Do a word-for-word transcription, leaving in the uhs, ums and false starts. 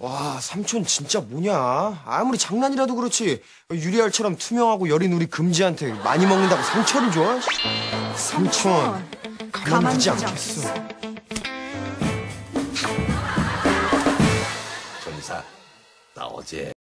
와, 삼촌 진짜 뭐냐? 아무리 장난이라도 그렇지. 유리알처럼 투명하고 여린 우리 금지한테 많이 먹는다고 상처를 줘? 삼촌, 가만두지 않겠어. 전사, 나 어제